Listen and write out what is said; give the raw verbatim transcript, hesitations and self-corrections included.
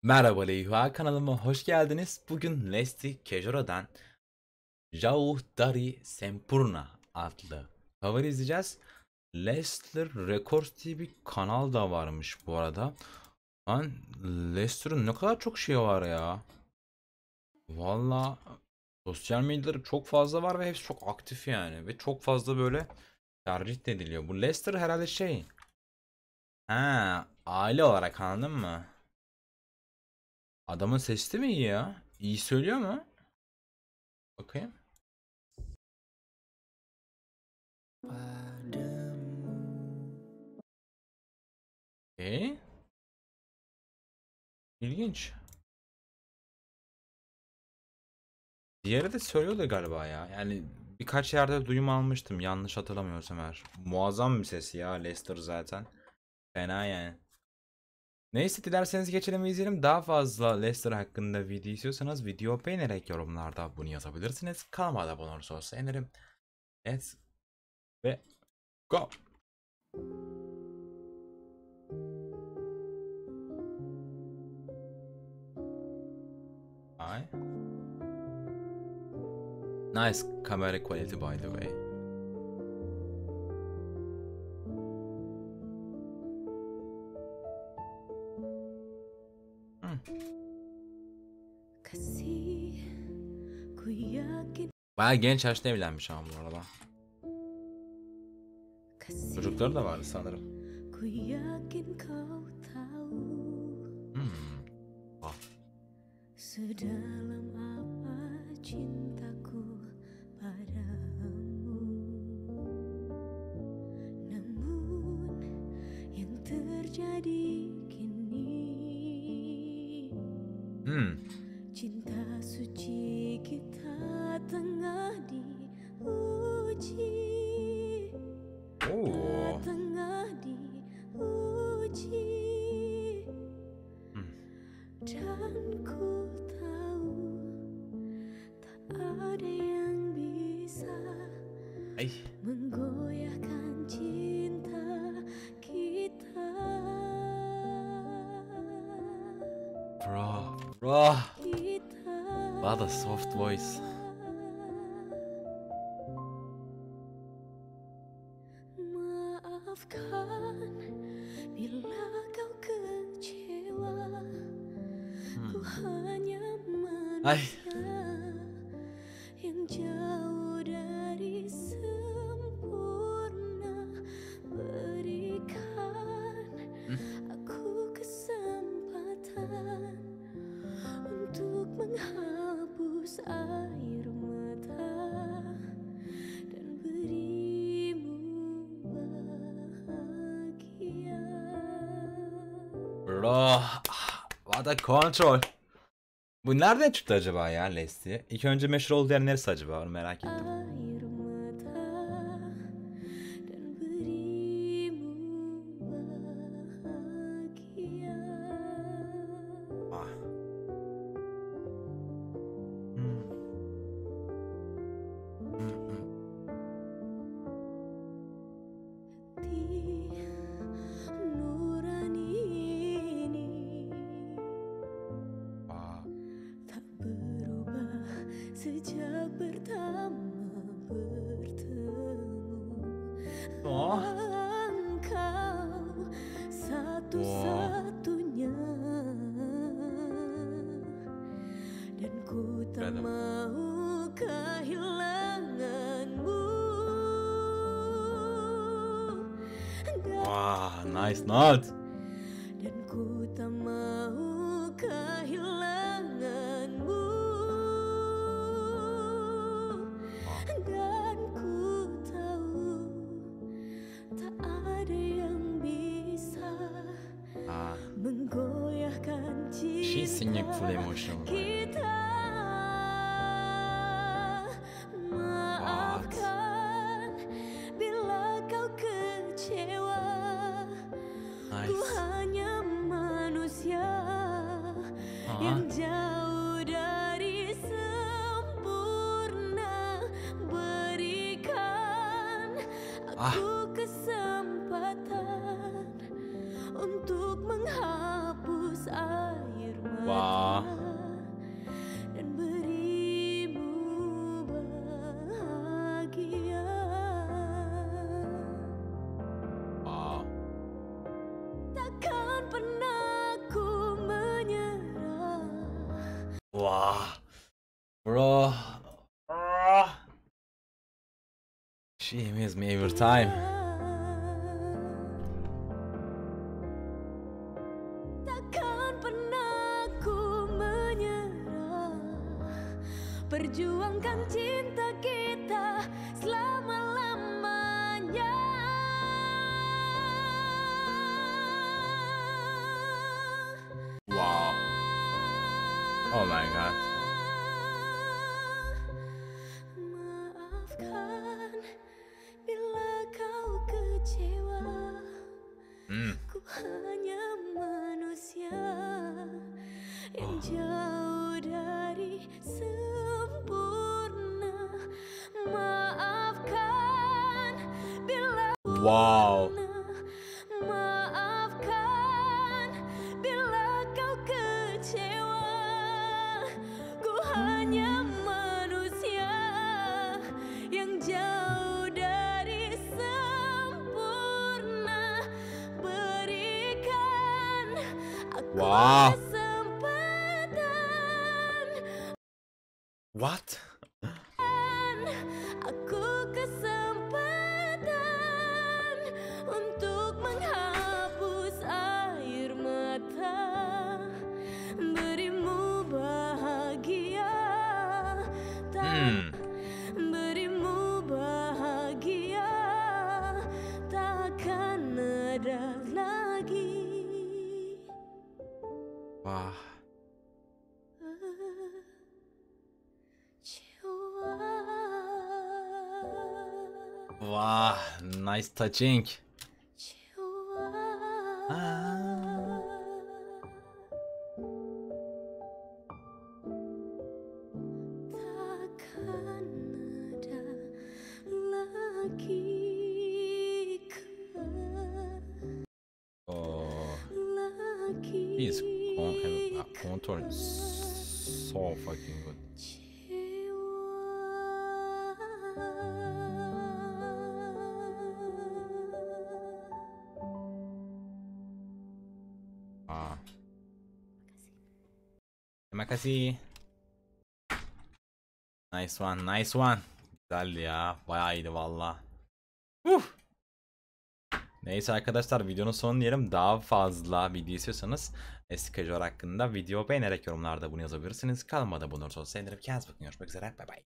Merhaba Leyva, kanalıma hoş geldiniz. Bugün Lesti Kejora'dan Jauh Dari Sempurna adlı cover izleyeceğiz. Lester Records diye bir kanal da varmış bu arada. Lan Lester'ın ne kadar çok şey var ya. Valla sosyal medyaları çok fazla var ve hepsi çok aktif yani. Ve çok fazla böyle tercih de ediliyor. Bu Lester herhalde şey. Ha, aile olarak anladın mı? Adamın sesi de mi iyi ya? İyi söylüyor mu? Bakayım. E? İlginç. Diğeri de söylüyordu galiba ya. Yani birkaç yerde duyum almıştım yanlış hatırlamıyorsam eğer. Muazzam bir sesi ya Lester zaten. Fena yani. Neyse dilerseniz geçelim ve izleyelim. Daha fazla Lester hakkında video istiyorsanız video beğenerek yorumlarda bunu yazabilirsiniz. Kanalıma da abone olursa sevinirim. Evet ve go. Ay. Nice camera quality by the way. Hmm. Bayağı genç yaşta evlenmiş ama bu arada. Çocukları da vardı sanırım. Hmm. Ah. Sedalam apa cintaku padamu, namun yang terjadi kini, Hmm. cinta suci kita tengah diuji, Oo. tengah diuji, Hmm. dan ku tahu tak ada yang bisa Ay. menggoyahkan cinta kita. Bro. Bro. Kita. What a soft voice. Maafkan bila kau kecewa. Ku hanya Ay. manusia yang jauh dari sempurna. Berikan aku kesempatan untuk menghapus air mata dan berimu bahagia. Bro. What a control. Bu nereden çıktı acaba ya Lesti? İlk önce meşhur olduğu yer neresi acaba? Onu merak ettim. Air mata dan berimu bahagia. Ah. Hmm. Hmm, hmm. Hati nurani ini Ah. tak berubah sejak pertama bertemu. Oh. Engkau satu-satunya, dan ku tak Random. mau kehilanganmu. Wah, nice note. Dan ku tak mau kehilanganmu. Dan ku tahu tak ada yang bisa Ah. menggoyahkan She's singing full cinta emotional. kita. Maafkan bila kau kecewa. Ku Nice. hanya manusia Ah. yang jauh dari sempurna. Berikan aku kesempatan untuk menghapus air mata Wow. Bro. Ah. She amazes me every time. Takkan pernah ku menyerah, perjuangkan cinta kita selama-lamanya. Wow. Oh my god. Maafkan bila kau kecewa. Hmm. Ku hanya manusia yang jauh dari sempurna. Maafkan bila Wow. maafkan bila kau kecewa. Ku hanya manusia yang jauh dari sempurna. Berikan aku Wow. kesempatan, What? aku kesempatan untuk menghapus air mata, berimu bahagia, tak Hmm. berimu bahagia, takkan ada lagi Wah. kecewa. Wah. Nice touching. Kecewa. Ah. Takkan ada lagi Oh. lagi His con- uh, contour is so fucking good. Ah. Terima kasih. Nice one, nice one. Güzel ya. Bayağı iyiydi valla. Uh. Neyse arkadaşlar, videonun sonunu diyelim. Daha fazla video istiyorsanız eski Casual hakkında video beğenerek yorumlarda bunu yazabilirsiniz. Kalmadı bunları sonra sevinirim. Kendinize bakın. Görüşmek üzere. Bay bay.